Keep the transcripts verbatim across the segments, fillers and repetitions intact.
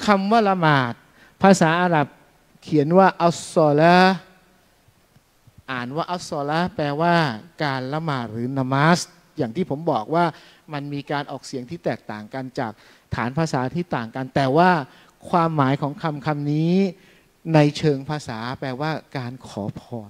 คำว่าละหมาดภาษาอาหรับเขียนว่าอัสซอลาอ่านว่าอัสซอลาแปลว่าการละหมาดหรือนามาสอย่างที่ผมบอกว่ามันมีการออกเสียงที่แตกต่างกันจากฐานภาษาที่ต่างกันแต่ว่าความหมายของคำคำนี้ในเชิงภาษาแปลว่าการขอพร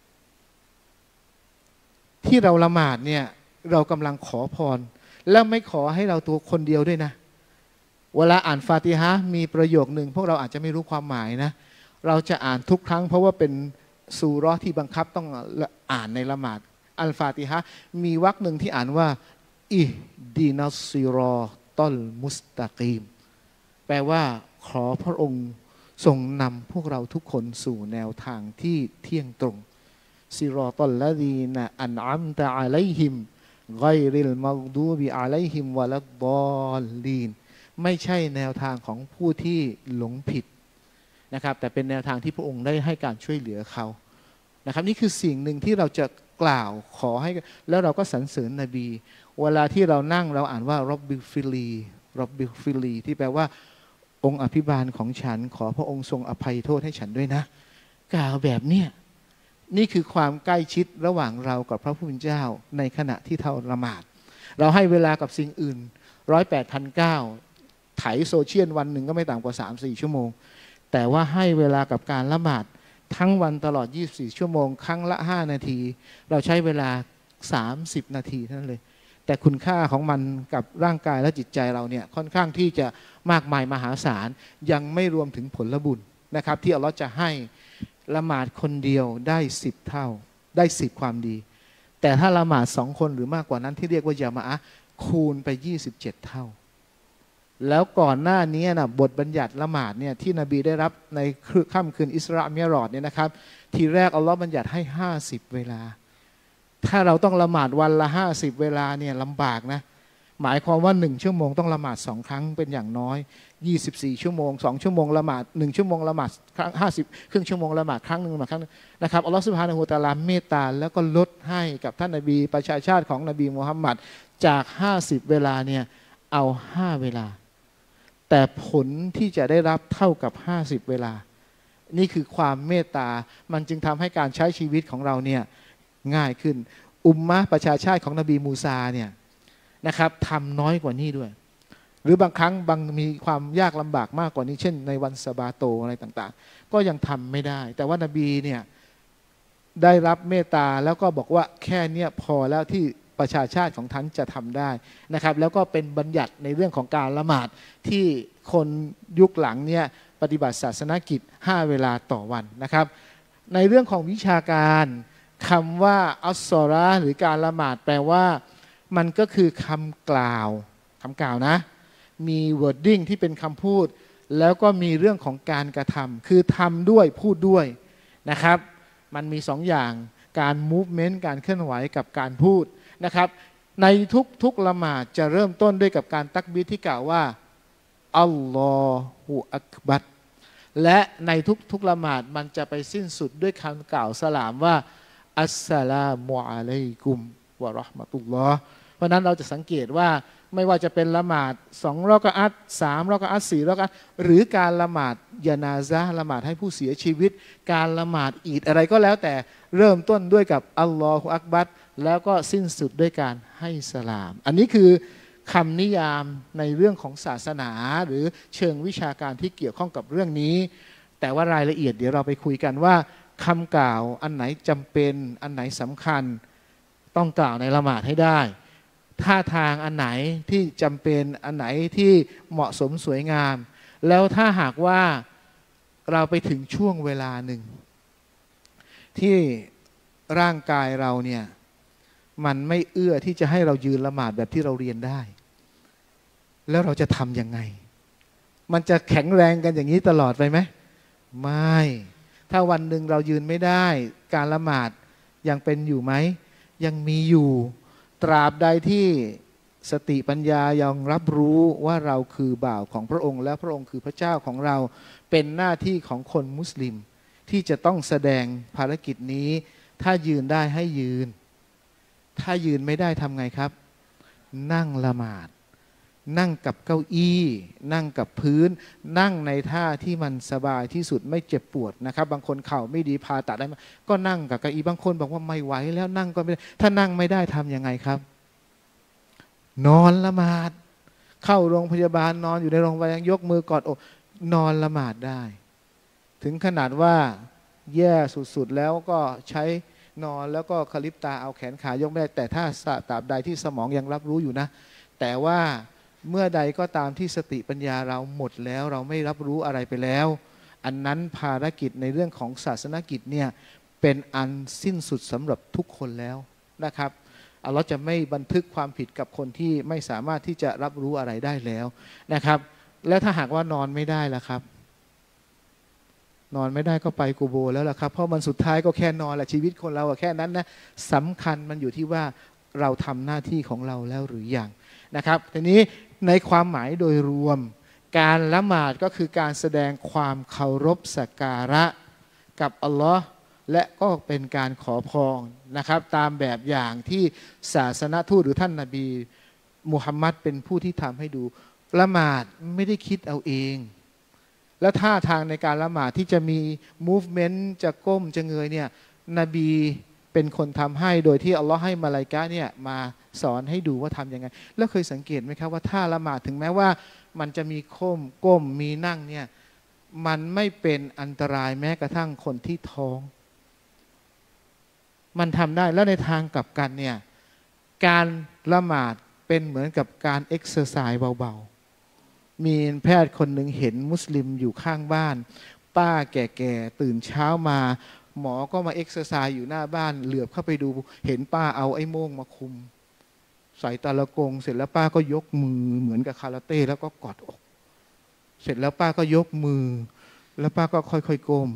ที่เราละหมาดเนี่ยเรากำลังขอพรแล้วไม่ขอให้เราตัวคนเดียวด้วยนะเวลาอ่านฟาติฮะห์มีประโยคหนึ่งพวกเราอาจจะไม่รู้ความหมายนะเราจะอ่านทุกครั้งเพราะว่าเป็นซูเราะห์ที่บังคับต้องอ่านในละหมาดอัลฟาติฮะห์มีวรรคหนึ่งที่อ่านว่าอิฮดีนัสซิรอตัลมุสตะกีมแปลว่าขอพระองค์ทรงนำพวกเราทุกคนสู่แนวทางที่เที่ยงตรงซิรอตัลลดีนะอันอัมตะอะลัยฮิมฆอยริลมัฆดูบิอะลัยฮิมวะลัดฎอลลีนไม่ใช่แนวทางของผู้ที่หลงผิดนะครับแต่เป็นแนวทางที่พระองค์ได้ให้การช่วยเหลือเขานะครับนี่คือสิ่งหนึ่งที่เราจะกล่าวขอให้แล้วเราก็สรรเสริญนบีเวลาที่เรานั่งเราอ่านว่าร็อบบิฟิลีร็อบบิฟิลีที่แปลว่าองค์อภิบาลของฉันขอพระองค์ทรงอภัยโทษให้ฉันด้วยนะกล่าวแบบเนี้ยนี่คือความใกล้ชิดระหว่างเรากับพระผู้เป็นเจ้าในขณะที่เราละหมาดเราให้เวลากับสิ่งอื่นร้อยแปดพันเก้าไถโซเชียลวันหนึ่งก็ไม่ต่ำกว่า สามสี่ ชั่วโมงแต่ว่าให้เวลากับการละหมาดทั้งวันตลอดยี่สิบสี่ชั่วโมงครั้งละห้านาทีเราใช้เวลาสามสิบนาทีเท่านั้นเลยแต่คุณค่าของมันกับร่างกายและจิตใจเราเนี่ยค่อนข้างที่จะมากมายมหาศาลยังไม่รวมถึงผลบุญนะครับที่อัลเลาะห์จะให้ละหมาดคนเดียวได้สิบเท่าได้สิบความดีแต่ถ้าละหมาดสองคนหรือมากกว่านั้นที่เรียกว่ายามะอะห์คูณไปยี่สิบเจ็ดเท่าแล้วก่อนหน้านี้นะบทบัญญัติละหมาดเนี่ยที่นบีได้รับในค่ำคืนอิสรามิรอจเนี่ยนะครับทีแรกอัลลอฮ์บัญญัติให้ห้าสิบเวลาถ้าเราต้องละหมาดวันละห้าสิบเวลาเนี่ยลำบากนะหมายความว่าหนึ่งชั่วโมงต้องละหมาดสองครั้งเป็นอย่างน้อยยี่สิบสี่ชั่วโมงสองชั่วโมงละหมาดหนึ่งชั่วโมงละหมาดครั้งห้าสิบครึ่งชั่วโมงละหมาดครั้งนึงละหมาดครั้งนึงนะครับอัลลอฮ์ซุบฮานะฮูวะตะอาลาเมตตาแล้วก็ลดให้กับท่านนบีประชาชาติของนบีมุฮัมมัดจากห้าสิบเวลาเนี่ยเอาห้าเวลาแต่ผลที่จะได้รับเท่ากับห้าสิบเวลานี่คือความเมตตามันจึงทำให้การใช้ชีวิตของเราเนี่ยง่ายขึ้นอุมมะห์ประชาชาติของนบีมูซาเนี่ยนะครับทำน้อยกว่านี้ด้วยหรือบางครั้งบางมีความยากลำบากมากกว่านี้เช่นในวันซะบาโตอะไรต่างๆก็ยังทำไม่ได้แต่ว่านบีเนี่ยได้รับเมตตาแล้วก็บอกว่าแค่เนี้ยพอแล้วที่ประชาชาติของท่านจะทำได้นะครับแล้วก็เป็นบัญญัติในเรื่องของการละหมาดที่คนยุคหลังเนี่ยปฏิบัติศาสนกิจห้าเวลาต่อวันนะครับในเรื่องของวิชาการคำว่าอัสซอเราะห์หรือการละหมาดแปลว่ามันก็คือคำกล่าวคำกล่าวนะมี wording ที่เป็นคำพูดแล้วก็มีเรื่องของการกระทำคือทำด้วยพูดด้วยนะครับมันมีสองอย่างการ movement การเคลื่อนไหวกับการพูดนะครับในทุกๆละหมาดจะเริ่มต้นด้วยกับการตักบีรที่กล่าวว่าอัลลอฮุอักบัรและในทุกๆละหมาดมันจะไปสิ้นสุดด้วยคำกล่าวสลามว่าอัสสลามุอะลัยกุมวะเราะห์มะตุลลอฮ์เพราะนั้นเราจะสังเกตว่าไม่ว่าจะเป็นละหมาดสองรอกะอัตสามรอกะอัตสี่รอกะอัตหรือการละหมาดยานาซะห์ละหมาดให้ผู้เสียชีวิตการละหมาดอีดอะไรก็แล้วแต่เริ่มต้นด้วยกับอัลลอฮุอักบัรแล้วก็สิ้นสุดด้วยการให้สลามอันนี้คือคำนิยามในเรื่องของศาสนาหรือเชิงวิชาการที่เกี่ยวข้องกับเรื่องนี้แต่ว่ารายละเอียดเดี๋ยวเราไปคุยกันว่าคำกล่าวอันไหนจำเป็นอันไหนสำคัญต้องกล่าวในละหมาดให้ได้ท่าทางอันไหนที่จำเป็นอันไหนที่เหมาะสมสวยงามแล้วถ้าหากว่าเราไปถึงช่วงเวลาหนึ่งที่ร่างกายเราเนี่ยมันไม่เอื้อที่จะให้เรายืนละหมาดแบบที่เราเรียนได้แล้วเราจะทำยังไงมันจะแข็งแรงกันอย่างนี้ตลอดไปไหมไม่ถ้าวันหนึ่งเรายืนไม่ได้การละหมาดยังเป็นอยู่ไหมยังมีอยู่ตราบใดที่สติปัญญายังรับรู้ว่าเราคือบ่าวของพระองค์และพระองค์คือพระเจ้าของเราเป็นหน้าที่ของคนมุสลิมที่จะต้องแสดงภารกิจนี้ถ้ายืนได้ให้ยืนถ้ายืนไม่ได้ทำไงครับนั่งละหมาดนั่งกับเก้าอี้นั่งกับพื้นนั่งในท่าที่มันสบายที่สุดไม่เจ็บปวดนะครับบางคนเข่าไม่ดีผ่าตัดได้ก็นั่งกับเก้าอี้บางคนบอกว่าไม่ไหวแล้วนั่งก็ไม่ได้ถ้านั่งไม่ได้ทำยังไงครับนอนละหมาดเข้าโรงพยาบาลนอนอยู่ในโรงพยาบาลยกมือกอดอกนอนละหมาดได้ถึงขนาดว่าแย่สุดๆแล้วก็ใช้นอนแล้วก็คลิปตาเอาแขนขายกไม่ได้แต่ถ้าตราบใดที่สมองยังรับรู้อยู่นะแต่ว่าเมื่อใดก็ตามที่สติปัญญาเราหมดแล้วเราไม่รับรู้อะไรไปแล้วอันนั้นภารกิจในเรื่องของศาสนกิจเนี่ยเป็นอันสิ้นสุดสำหรับทุกคนแล้วนะครับอัลเลาะห์จะไม่บันทึกความผิดกับคนที่ไม่สามารถที่จะรับรู้อะไรได้แล้วนะครับแล้วถ้าหากว่านอนไม่ได้ล่ะครับนอนไม่ได้ก็ไปกูโบแล้วล่ะครับเพราะมันสุดท้ายก็แค่นอนแหละชีวิตคนเราแค่นั้นนะสำคัญมันอยู่ที่ว่าเราทำหน้าที่ของเราแล้วหรือยังนะครับทีนี้ในความหมายโดยรวมการละหมาดก็คือการแสดงความเคารพสักการะกับอัลลอฮ์และก็เป็นการขอพรนะครับตามแบบอย่างที่ศาสนทูตหรือท่านนบีมุฮัมมัดเป็นผู้ที่ทำให้ดูละหมาดไม่ได้คิดเอาเองแล้วท่าทางในการละหมาดที่จะมี movement จะก้มจะเงยเนี่ยนบีเป็นคนทำให้โดยที่อัลลอฮ์ให้มาลาอิกะฮ์เนี่ยมาสอนให้ดูว่าทำยังไงแล้วเคยสังเกตไหมครับว่าท่าละหมาดถึงแม้ว่ามันจะมีโค้งก้มมีนั่งเนี่ยมันไม่เป็นอันตรายแม้กระทั่งคนที่ท้องมันทำได้แล้วในทางกลับกันเนี่ยการละหมาดเป็นเหมือนกับการเอ็กซ์ไซส์เบาๆมีแพทย์คนหนึ่งเห็นมุสลิมอยู่ข้างบ้านป้าแก่ๆตื่นเช้ามาหมอก็มาเอ็กซ์ไซส์อยู่หน้าบ้านเหลือบเข้าไปดูเห็นป้าเอาไอ้โม่งมาคุมใส่ตาละกงเสร็จแล้วป้าก็ยกมือเหมือนกับคาราเต้แล้วก็กอดอกเสร็จแล้วป้าก็ยกมือแล้วป้าก็ค่อยๆก้ม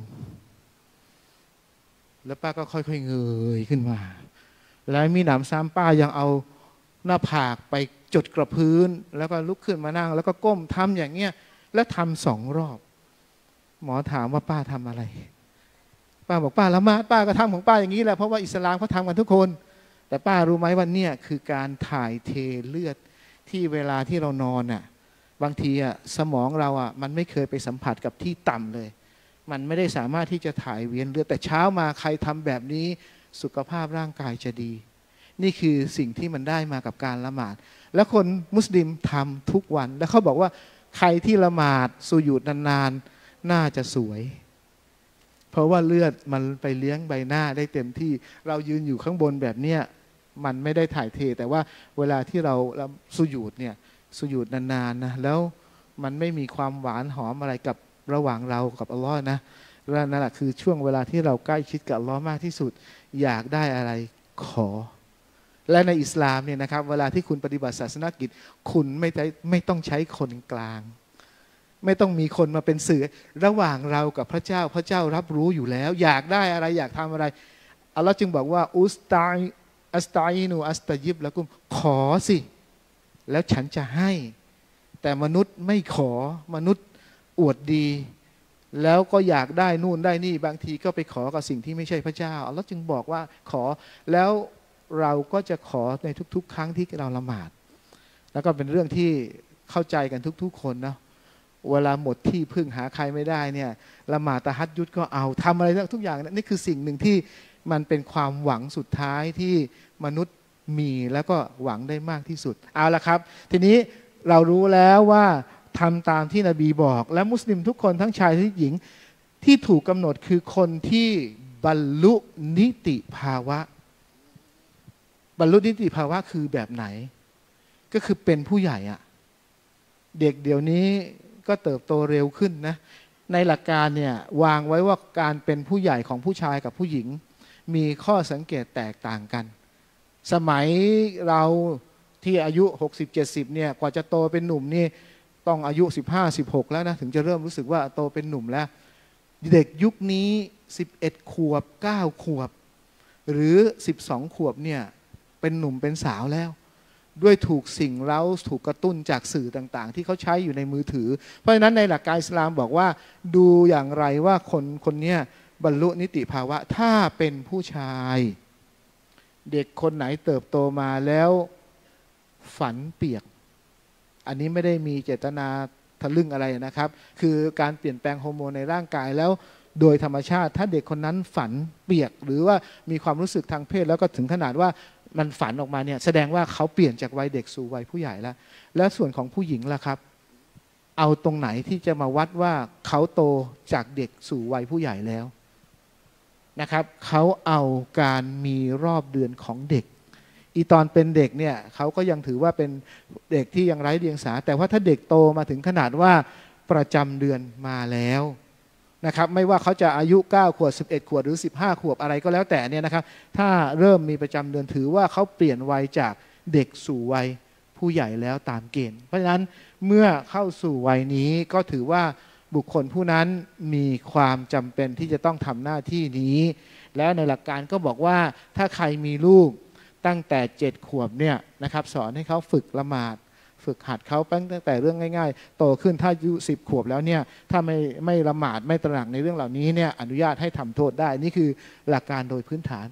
แล้วป้าก็ค่อยๆเงยขึ้นมาแล้วมีหนำซ้ำป้ายังเอาหน้าผากไปจดกระพื้นแล้วก็ลุกขึ้นมานั่งแล้วก็ก้มทำอย่างเงี้ยแล้วทำสองรอบหมอถามว่าป้าทำอะไรป้าบอกป้าละหมาดป้าก็ทำของป้าอย่างนี้แหละเพราะว่าอิสลามเขาทำกันทุกคนแต่ป้ารู้ไหมว่าเนี่ยคือการถ่ายเทเลือดที่เวลาที่เรานอนน่ะบางทีอ่ะสมองเราอ่ะมันไม่เคยไปสัมผัสกับที่ต่ำเลยมันไม่ได้สามารถที่จะถ่ายเวียนเลือดแต่เช้ามาใครทำแบบนี้สุขภาพร่างกายจะดีนี่คือสิ่งที่มันได้มากับการละหมาดแล้วคนมุสลิมทำทุกวันแล้วเขาบอกว่าใครที่ละหมาดสุญูดนานๆน่าจะสวยเพราะว่าเลือดมันไปเลี้ยงใบหน้าได้เต็มที่เรายืนอยู่ข้างบนแบบเนี้ยมันไม่ได้ถ่ายเทแต่ว่าเวลาที่เราสุญูดเนี่ยสุญูดนานๆนะแล้วมันไม่มีความหวานหอมอะไรกับระหว่างเรากับอัลลอฮ์นะนั่นแหละคือช่วงเวลาที่เราใกล้ชิดกับอัลลอฮ์มากที่สุดอยากได้อะไรขอและในอิสลามเนี่ยนะครับเวลาที่คุณปฏิบัติศาสนกิจคุณไม่ได้ไม่ต้องใช้คนกลางไม่ต้องมีคนมาเป็นสื่อระหว่างเรากับพระเจ้าพระเจ้ารับรู้อยู่แล้วอยากได้อะไรอยากทำอะไรอัลลอฮ์จึงบอกว่าอุสตาอัสตาอินูอัสตายิบละกุมขอสิแล้วฉันจะให้แต่มนุษย์ไม่ขอมนุษย์อวดดีแล้วก็อยากได้นู่นได้นี่บางทีก็ไปขอกับสิ่งที่ไม่ใช่พระเจ้าอัลลอฮ์จึงบอกว่าขอแล้วเราก็จะขอในทุกๆครั้งที่เราละหมาดแล้วก็เป็นเรื่องที่เข้าใจกันทุกๆคนนะเวลาหมดที่พึ่งหาใครไม่ได้เนี่ยละหมาดตะฮัดยุดก็เอาทำอะไรทุกอย่างนี่คือสิ่งหนึ่งที่มันเป็นความหวังสุดท้ายที่มนุษย์มีแล้วก็หวังได้มากที่สุดเอาละครับทีนี้เรารู้แล้วว่าทำตามที่นบีบอกและมุสลิมทุกคนทั้งชายทั้งหญิงที่ถูกกำหนดคือคนที่บรรลุนิติภาวะบรรลุนิติภาวะคือแบบไหนก็คือเป็นผู้ใหญ่อะเด็กเดี๋ยวนี้ก็เติบโตเร็วขึ้นนะในหลักการเนี่ยวางไว้ว่าการเป็นผู้ใหญ่ของผู้ชายกับผู้หญิงมีข้อสังเกตแตกต่างกันสมัยเราที่อายุหกสิบ เจ็ดสิบเนี่ยกว่าจะโตเป็นหนุ่มนี่ต้องอายุสิบห้า สิบหกแล้วนะถึงจะเริ่มรู้สึกว่าโตเป็นหนุ่มแล้วเด็กยุคนี้สิบเอ็ดขวบเก้าขวบหรือสิบสองขวบเนี่ยเป็นหนุ่มเป็นสาวแล้วด้วยถูกสิ่งเร้าถูกกระตุ้นจากสื่อต่างๆที่เขาใช้อยู่ในมือถือเพราะฉะนั้นในหลักการอิสลามบอกว่าดูอย่างไรว่าคนคนนี้บรรลุนิติภาวะถ้าเป็นผู้ชายเด็กคนไหนเติบโตมาแล้วฝันเปียกอันนี้ไม่ได้มีเจตนาทะลึ่งอะไรนะครับคือการเปลี่ยนแปลงฮอร์โมนในร่างกายแล้วโดยธรรมชาติถ้าเด็กคนนั้นฝันเปียกหรือว่ามีความรู้สึกทางเพศแล้วก็ถึงขนาดว่ามันฝันออกมาเนี่ยแสดงว่าเขาเปลี่ยนจากวัยเด็กสู่วัยผู้ใหญ่แล้วแล้วส่วนของผู้หญิงล่ะครับเอาตรงไหนที่จะมาวัดว่าเขาโตจากเด็กสู่วัยผู้ใหญ่แล้วนะครับเขาเอาการมีรอบเดือนของเด็กอีตอนเป็นเด็กเนี่ยเขาก็ยังถือว่าเป็นเด็กที่ยังไร้เดียงสาแต่ว่าถ้าเด็กโตมาถึงขนาดว่าประจำเดือนมาแล้วนะครับไม่ว่าเขาจะอายุเก้าขวบสิบเอ็ดขวบหรือสิบห้าขวบอะไรก็แล้วแต่เนี่ยนะครับถ้าเริ่มมีประจำเดือนถือว่าเขาเปลี่ยนวัยจากเด็กสู่วัยผู้ใหญ่แล้วตามเกณฑ์เพราะฉะนั้นเมื่อเข้าสู่วัยนี้ก็ถือว่าบุคคลผู้นั้นมีความจำเป็นที่จะต้องทำหน้าที่นี้แล้วในหลักการก็บอกว่าถ้าใครมีลูกตั้งแต่เจ็ดขวบเนี่ยนะครับสอนให้เขาฝึกละหมาดฝึกหัดเขาตั้งแต่เรื่องง่ายๆโตขึ้นถ้าอายุสิบขวบแล้วเนี่ยถ้าไม่ไม่ละหมาดไม่ตระหนักในเรื่องเหล่านี้เนี่ยอนุญาตให้ทำโทษได้นี่คือหลักการโดยพื้นฐาน